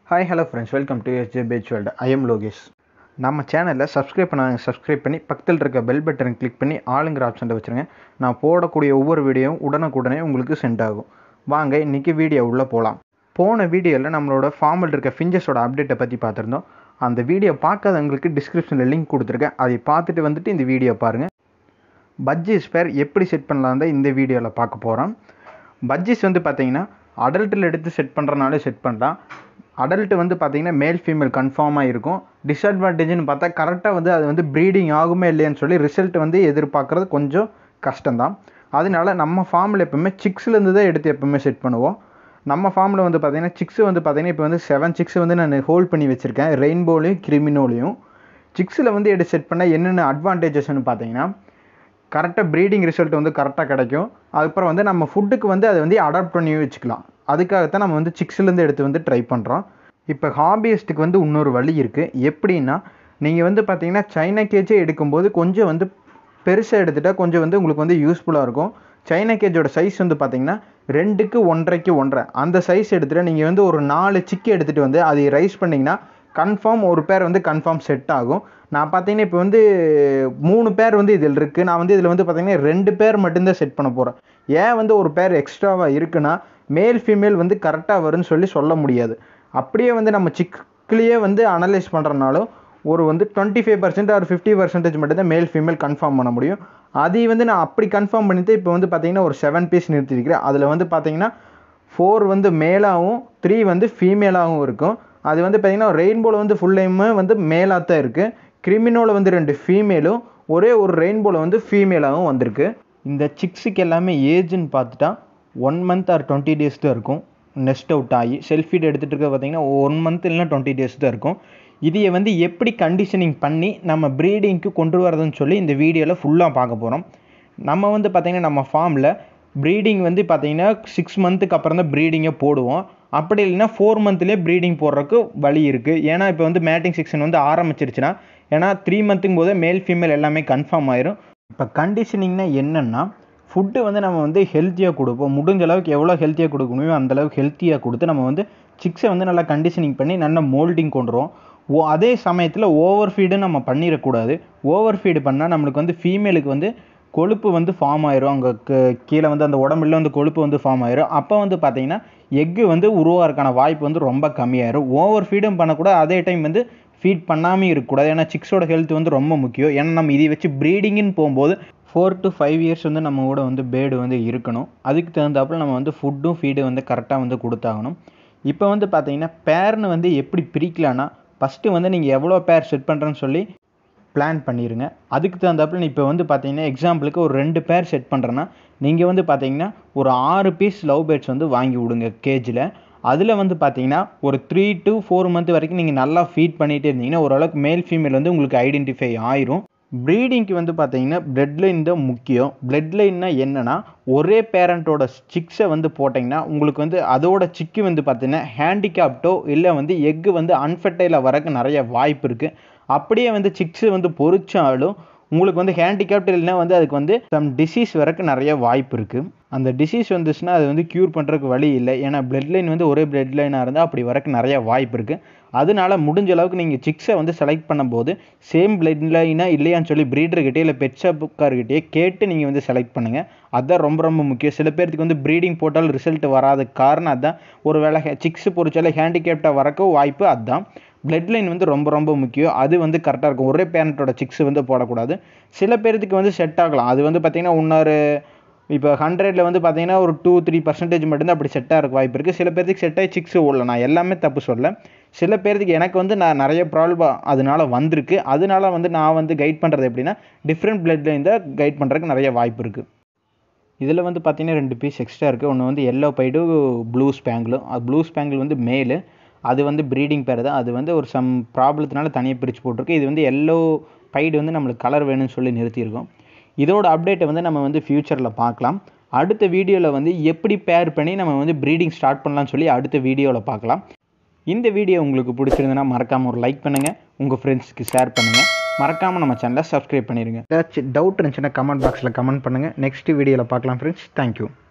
Hi, hello friends. Welcome to SJ Beach World. I am Logesh. நம்ம சேனலில் subscribe பண்ணி பக்கத்தில் இருக்க பெல் பட்டன் கிளிக் பண்ணி ஆளுங்கிற ஆப்ஷனில் வச்சுருங்க. நான் போடக்கூடிய ஒவ்வொரு வீடியோவும் உடனுக்குடனே உங்களுக்கு சென்ட் ஆகும். வாங்க இன்றைக்கி வீடியோ உள்ளே போகலாம். போன வீடியோவில் நம்மளோட ஃபார்மில் இருக்க ஃபிஞ்சஸோட அப்டேட்டை பற்றி பார்த்துருந்தோம். அந்த வீடியோ பார்க்காதவங்களுக்கு டிஸ்கிரிப்ஷனில் லிங்க் கொடுத்துருக்கேன். அதை பார்த்துட்டு வந்துட்டு இந்த வீடியோ பாருங்கள். பட்ஜீஸ் பேர் எப்படி செட் பண்ணலாம் தான் இந்த வீடியோவில் பார்க்க போகிறோம். பட்ஜீஸ் பார்த்தீங்கன்னா அடல்ட்டில் எடுத்து செட் பண்ணுறனாலே செட் பண்ணலாம். அடல்ட்டு பார்த்தீங்கன்னா மேல் ஃபீமேல் கன்ஃபார்மாக இருக்கும். டிஸ்அட்வான்டேஜ்னு பார்த்தா கரெக்டாக அது ப்ரீடிங் ஆகுமே இல்லையான்னு சொல்லி ரிசல்ட் எதிர்பார்க்குறது கொஞ்சம் கஷ்டம்தான். அதனால நம்ம ஃபார்மில் எப்போவுமே சிக்ஸ்லேருந்து தான் எடுத்து எப்போவுமே செட் பண்ணுவோம். நம்ம ஃபார்மில் பார்த்தீங்கன்னா சிக்ஸ் பார்த்தீங்கன்னா இப்போ 7 சிக்ஸ் நான் ஹோல்ட் பண்ணி வச்சுருக்கேன். ரெயின்போலையும் கிரிமினோலையும் சிக்ஸில் எடுத்து செட் பண்ணால் என்னென்ன அட்வான்டேஜஸ்ன்னு பார்த்தீங்கன்னா கரெக்டாக ப்ரீடிங் ரிசல்ட் கரெக்டாக கிடைக்கும். அதுக்கப்புறம் நம்ம ஃபுட்டுக்கு அதை அடாப்ட் பண்ணி வச்சுக்கலாம். அதுக்காகத்தான் நம்ம சிக்ஸ்லேருந்து எடுத்து ட்ரை பண்ணுறோம். இப்போ ஹாபியஸ்ட்டுக்கு இன்னொரு வழி இருக்குது. எப்படின்னா நீங்கள் பார்த்தீங்கன்னா சைனா கேஜே எடுக்கும்போது கொஞ்சம் பெருசாக எடுத்துகிட்டா கொஞ்சம் உங்களுக்கு யூஸ்ஃபுல்லாக இருக்கும். சைனா கேஜோட சைஸ் பார்த்தீங்கன்னா 2க்கு 1.5க்கு 1.5 அந்த சைஸ் எடுத்துகிட்டு நீங்கள் ஒரு 4 சிக்கு எடுத்துகிட்டு அதை ரைஸ் பண்ணிங்கன்னா கன்ஃபார்ம் ஒரு பேர் கன்ஃபார்ம் செட் ஆகும். நான் பார்த்தீங்கன்னா இப்போ 3 பேர் இதில் இருக்குது. நான் இதில் பார்த்தீங்கன்னா 2 பேர் மட்டும்தான் செட் பண்ண போகிறேன். ஏன் ஒரு பேர் எக்ஸ்ட்ராவாக இருக்குன்னா மேல் ஃபீமேல் கரெக்டாக வரும்னு சொல்ல முடியாது. அப்படியே நம்ம சிக்லேயே அனலைஸ் பண்ணுறனாலும் ஒரு 25% ஆர் 50% மட்டும்தான் மேல் ஃபீமேல் கன்ஃபார்ம் பண்ண முடியும். அதை நான் அப்படி கன்ஃபார்ம் பண்ணிட்டு இப்போ பார்த்தீங்கன்னா ஒரு 7 பீஸ் நிறுத்திருக்கிறேன். அதில் பார்த்தீங்கன்னா 4 மேலாகவும் 3 ஃபீமேலாகவும் இருக்கும். அது பார்த்தீங்கன்னா ரெயின்போவில் ஃபுல் டைமு மேலாக தான் இருக்குது. கிரிமினோவில் 2 ஃபீமேலும் ஒரே ஒரு ரெயின்போவில் ஃபீமேலாகவும் வந்திருக்கு. இந்த சிக்ஸுக்கு எல்லாமே ஏஜ்னு பார்த்துட்டா 1 மந்த் ஆர் 20 டேஸ் தான் இருக்கும். நெஸ்ட் அவுட் ஆகி செல்ஃபீட் எடுத்துகிட்டு இருக்க பார்த்தீங்கன்னா 1 மந்த் இல்லைனா 20 டேஸ் தான் இருக்கும். இதை எப்படி கண்டிஷனிங் பண்ணி நம்ம ப்ரீடிங்க்கு கொண்டு வரதுன்னு சொல்லி இந்த வீடியோவில் ஃபுல்லாக பார்க்க போகிறோம். நம்ம பார்த்தீங்கன்னா நம்ம ஃபார்மில் ப்ரீடிங் பார்த்தீங்கன்னா 6 மந்த்துக்கு அப்புறம் தான் ப்ரீடிங்கை போடுவோம். அப்படி இல்லைன்னா 4 மந்த்லேயே ப்ரீடிங் போடுறதுக்கு வழி இருக்குது. ஏன்னா இப்போ மேட்டிங் செக்ஷன் ஆரம்பிச்சிருச்சுன்னா ஏன்னா 3 மந்த்துக்கும் போதே மேல் ஃபீமேல் எல்லாமே கன்ஃபார்ம் ஆயிரும். இப்போ கண்டிஷனிங்னா என்னென்னா ஃபுட்டு நம்ம ஹெல்த்தியாக கொடுப்போம். முடிஞ்ச அளவுக்கு எவ்வளோ ஹெல்த்தியாக கொடுக்க முடியுமோ அந்தளவுக்கு ஹெல்த்தியாக கொடுத்து நம்ம சிக்ஸை நல்லா கண்டிஷனிங் பண்ணி நல்லா மோல்டிங் கொண்டுருவோம். அதே சமயத்தில் ஓவர் ஃபீடு நம்ம பண்ணிடக்கூடாது. ஓவர் ஃபீடு பண்ணால் நம்மளுக்கு ஃபீமேலுக்கு கொழுப்பு ஃபார்ம் ஆயிரும். அங்கே கீழே அந்த உடம்புல கொழுப்பு ஃபார்ம் ஆயிரும். அப்போ பார்த்தீங்கன்னா எக்கு உருவாகிறதுக்கான வாய்ப்பு ரொம்ப கம்மியாயிரும். ஓவர் ஃபீடும் பண்ணக்கூடாது. அதே டைம் ஃபீட் பண்ணாமல் இருக்கக்கூடாது. ஏன்னா சிக்ஸோட ஹெல்த் ரொம்ப முக்கியம். ஏன்னா நம்ம இதை வச்சு ப்ரீடிங்னு போகும்போது 4 to 5 இயர்ஸ் நம்ம கூட பேர்டு இருக்கணும். அதுக்கு தகுந்தாப்புல நம்ம ஃபுட்டும் ஃபீடு கரெக்டாக கொடுத்தாகணும். இப்போ பார்த்தீங்கன்னா பேர்னு எப்படி பிரிக்கலான்னா ஃபஸ்ட்டு நீங்கள் எவ்வளோ பேர் செட் பண்ணுறேன்னு சொல்லி பிளான் பண்ணிடுங்க. அதுக்கு தகுந்தாப்புல இப்போ பார்த்தீங்கன்னா எக்ஸாம்பிளுக்கு ஒரு 2 பேர் செட் பண்ணுறேன்னா நீங்கள் பார்த்தீங்கன்னா ஒரு 6 பீஸ் லவ் பேர்ட்ஸ் வாங்கி விடுங்க கேஜில். அதில் பார்த்தீங்கன்னா ஒரு 3 to 4 மந்த் வரைக்கும் நீங்கள் நல்லா ஃபீட் பண்ணிகிட்டே இருந்தீங்கன்னா ஓரளவுக்கு மேல் ஃபீமேல் உங்களுக்கு ஐடென்டிஃபை ஆயிரும். ப்ரீடிங்க்கு பார்த்தீங்கன்னா பிளட் லைன் தான் முக்கியம். பிளட் லைன்னா என்னென்னா ஒரே பேரண்ட்டோட சிக்ஸை போட்டிங்கன்னா உங்களுக்கு அதோட சிக்கு பார்த்தீங்கன்னா ஹேண்டிகேப்டோ இல்லை எக்கு அன்ஃபர்டைலாக வரக்கு நிறைய வாய்ப்பு இருக்குது. அப்படியே சிக்ஸு பொறிச்சாலும் உங்களுக்கு ஹேண்டிகேப்ட் இல்லைன்னா அதுக்கு சம் டிசீஸ் வரக்கு நிறைய வாய்ப்பு இருக்குது. அந்த டிசீஸ் வந்துச்சுன்னா அது க்யூர் பண்ணுறதுக்கு வழி இல்லை. ஏன்னா பிளட் லைன் ஒரே பிளட் லைனாக இருந்தால் அப்படி வரக்கு நிறைய வாய்ப்பு இருக்குது. அதனால முடிஞ்ச அளவுக்கு நீங்கள் சிக்ஸை செலக்ட் பண்ணும்போது சேம் பிளட் லைனாக இல்லையான்னு சொல்லி ப்ரீடர்கிட்டே இல்லை பெட் ஷாப்புக்கார்கிட்டே கேட்டு நீங்கள் செலக்ட் பண்ணுங்கள். அதுதான் ரொம்ப ரொம்ப முக்கியம். சில பேருக்கு ப்ரீடிங் போட்டால் ரிசல்ட் வராத காரணம் அதுதான். ஒரு வேளை சிக்ஸ் பொறிச்சாலே ஹேண்டிகேப்டாக வரக்கும் வாய்ப்பு அதுதான். பிளட் லைன் ரொம்ப ரொம்ப முக்கியம். அது கரெக்டாக இருக்கும். ஒரே பேரண்ட்டோட சிக்ஸ் போடக்கூடாது. சில பேருக்கு செட் ஆகலாம். அது பார்த்தீங்கன்னா இன்னொரு இப்போ 100ல் பார்த்தீங்கன்னா ஒரு 2-3% மட்டும்தான் அப்படி செட்டாக இருக்க வாய்ப்பு இருக்குது. சில பேருக்கு செட் ஆகி சிக்ஸ் ஓடல. நான் எல்லாமே தப்பு சொல்ல. சில பேருக்கு எனக்கு நான் நிறைய ப்ராப்ளம் அதனால வந்திருக்கு. அதனால நான் கைட் பண்ணுறது எப்படின்னா டிஃப்ரெண்ட் பிளட் லைன் தான் கைட் பண்ணுறதுக்கு நிறைய வாய்ப்பு இருக்குது. இதில் பார்த்தீங்கன்னா 2 பீஸ் எக்ஸ்ட்ரா இருக்குது. ஒன்று எல்லோ பைடு ப்ளூ ஸ்பேங்கிளும். Blue spangle male. அது ப்ரீடிங் பேர் தான். அது ஒரு சம் ப்ராப்ளத்தினால தனியாக பிரித்து போட்டிருக்கு. இது எல்லோ பைடு நம்மளுக்கு கலர் வேணும்னு சொல்லி நிறுத்தியிருக்கோம். இதோட அப்டேட்டை நம்ம ஃப்யூச்சரில் பார்க்கலாம். அடுத்த வீடியோவில் எப்படி பேர் பண்ணி நம்ம ப்ரீடிங் ஸ்டார்ட் பண்ணலாம்னு சொல்லி அடுத்த வீடியோவில் பார்க்கலாம். இந்த வீடியோ உங்களுக்கு பிடிச்சிருந்ததுன்னா மறக்காமல் ஒரு லைக் பண்ணுங்கள். உங்கள் ஃப்ரெண்ட்ஸ்க்கு ஷேர் பண்ணுங்கள். மறக்காமல் நம்ம சேனலை சப்ஸ்கிரைப் பண்ணிடுங்க. ஏதாச்சும் டவுட் இருந்துச்சுன்னா கமெண்ட் பாக்ஸில் கமெண்ட் பண்ணுங்கள். நெக்ஸ்ட் வீடியோவில் பார்க்கலாம் ஃப்ரெண்ட்ஸ். தேங்க்யூ.